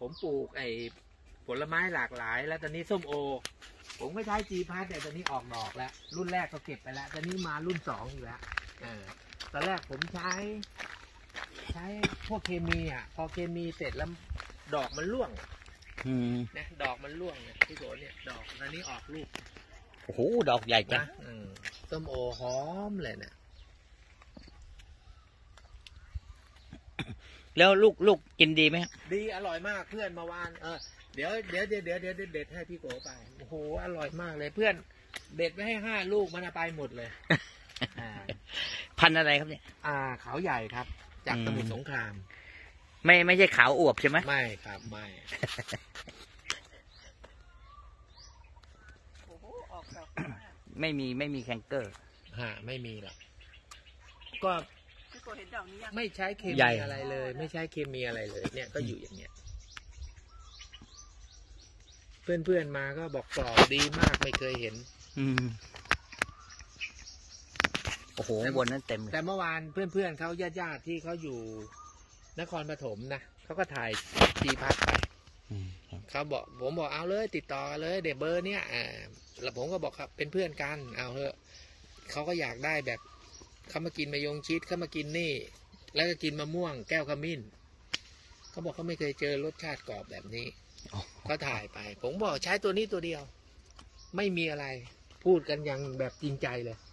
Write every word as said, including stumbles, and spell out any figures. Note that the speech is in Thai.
ผมปลูกไอ้ผลไม้หลากหลายแล้วตอนนี้ส้มโอผมก็ใช้จีพัทแต่ตอนนี้ออกดอกแล้วรุ่นแรกก็เก็บไปแล้วตอนนี้มารุ่นสองอยู่แล้วเออตอนแรกผมใช้ใช้พวกเคมีอ่ะพอเคมีเสร็จแล้วดอกมันร่วงนะดอกมันร่วงเนี่ยที่โสเนี่ยดอกตอนนี้ออกลูกโอ้โหดอกใหญ่จังส้มโอหอมเลยเนี่ยแล้วลูกลูกกินดีไหมดีอร่อยมากเพื่อนเมื่อวานเออเดี๋ยวเดี๋ยวเดี๋ยวเดี๋ยวเดี๋ยวเด็ดให้พี่โกไปโอ้โหอร่อยมากเลยเพื่อนเด็ดไปให้ห้าลูกมันไปหมดเลยพันอะไรครับเนี่ยอ่าเขาใหญ่ครับจากสมุทรสงครามไม่ไม่ใช่ขาวอวบใช่ไหมไม่ครับไม่ไม่มีไม่มีแคนเกอร์ฮะไม่มีหรอกก็ไม่ใช้เคมีอะไรเลยไม่ใช้เคมีอะไรเลยเนี่ยก็อยู่อย่างเงี้ยเพื่อนเพื่อนมาก็บอกกรอบดีมากไม่เคยเห็นอืมโอ้โหบนนั้นเต็มเลยแต่เมื่อวานเพื่อนเพื่อนเขาญาติญาติที่เขาอยู่นครปฐมนะเขาก็ถ่ายจีพัทไปเขาบอกผมบอกเอาเลยติดต่อเลยเดี๋ยวเบอร์เนี้ยอ่าแล้วผมก็บอกครับเป็นเพื่อนกันเอาเถอะเขาก็อยากได้แบบเขามากินมะยงชิดเขามากินนี่แล้วก็กินมะม่วงแก้วขมิ้นเขาบอกเขาไม่เคยเจอรสชาติกรอบแบบนี้เขาถ่ายไปผมบอกใช้ตัวนี้ตัวเดียวไม่มีอะไรพูดกันอย่างแบบจริงใจเลย